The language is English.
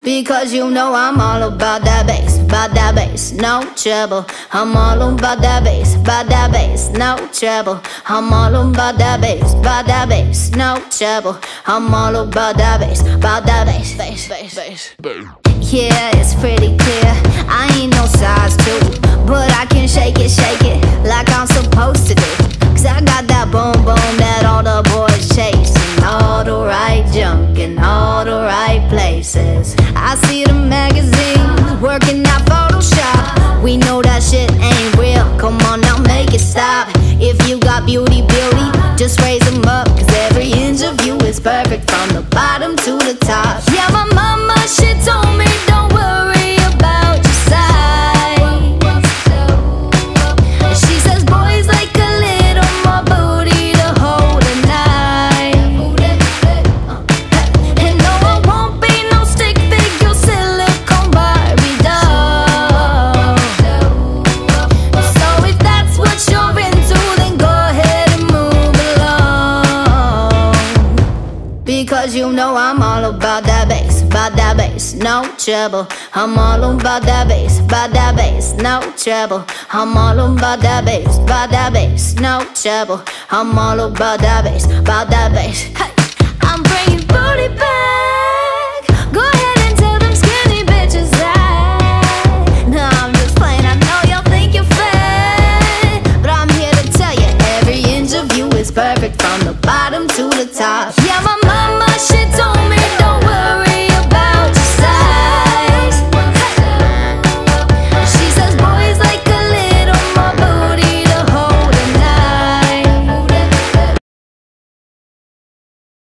Because you know I'm all about that bass, no trouble. I'm all about that bass, no trouble. I'm all about that bass, no trouble. I'm all about that bass, bass. Yeah, it's pretty clear, I ain't no size 2, but I can shake it like I'm supposed to do. Cause I got that boom boom that all the boys chasing, all the right junk in all the right places. I see the magazines working out Photoshop. We know that shit ain't real, come on now make it stop. If you got beauty, just raise them up. Cause every inch of you is perfect from the bottom to the top. Yeah, my mama, she told me don't worry about your size. She says boys like a little more booty to hold at night. And no, I won't be no stick figure silicone Barbie doll. So if that's what you're into, then go ahead and move along. Because you know I'm all about that bass, no trouble. I'm all about that bass, no trouble. I'm all about that bass, no trouble. I'm all about that bass, Hey, I'm bringing